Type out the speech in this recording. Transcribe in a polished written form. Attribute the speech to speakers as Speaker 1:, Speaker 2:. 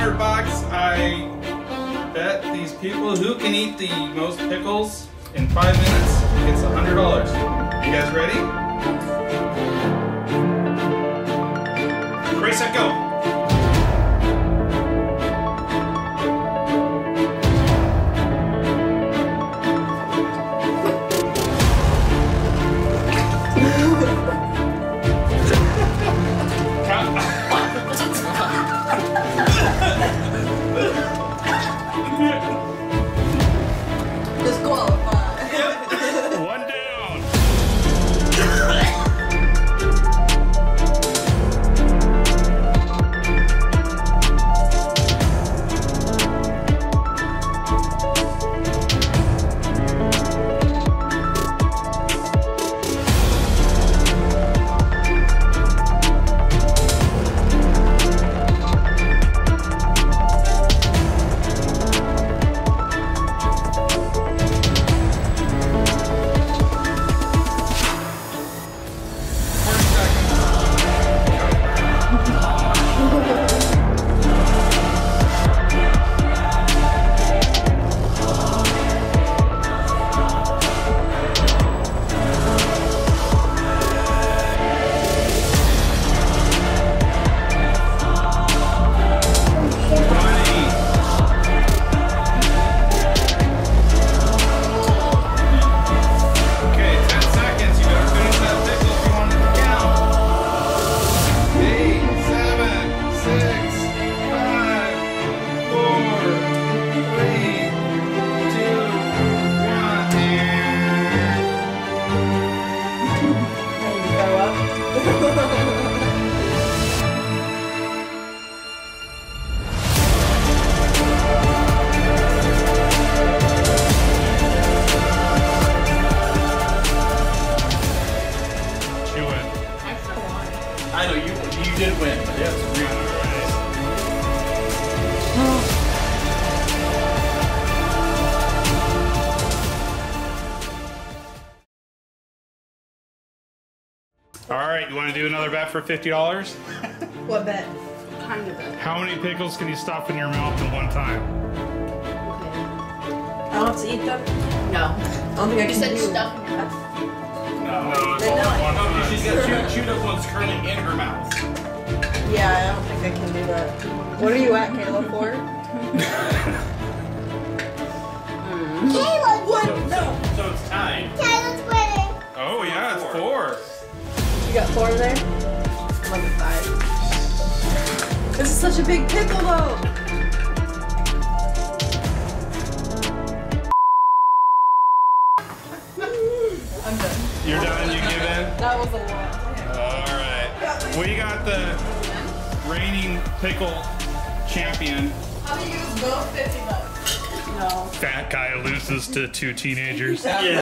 Speaker 1: $100. I bet these people who can eat the most pickles in 5 minutes gets $100. You guys ready? Ready, set, go.
Speaker 2: I know you did win. Yes, really.
Speaker 1: All right, you want to do another bet for $50?
Speaker 3: What bet? Kind of bet.
Speaker 1: How many pickles can you stuff in your mouth at one time?
Speaker 3: Okay. I don't have to eat them? No. I don't think I can do stuff in your mouth.
Speaker 1: No, it's all one. No, she's got chewed up ones curling in her mouth.
Speaker 3: Yeah, I don't think I can do that. What are you at, Kayla, for?
Speaker 4: Kayla!
Speaker 3: What? No.
Speaker 1: So it's tied.
Speaker 4: Kayla's winning.
Speaker 1: Oh, yeah, it's 4.
Speaker 3: You got 4 there? I'm like a 5. This is such a big pickle, though. I'm done.
Speaker 1: You're done? You give in?
Speaker 3: That was a lot.
Speaker 1: Alright. We got the reigning pickle champion.
Speaker 3: How do you use both $50? No.
Speaker 1: Fat guy loses to 2 teenagers.
Speaker 2: Yeah.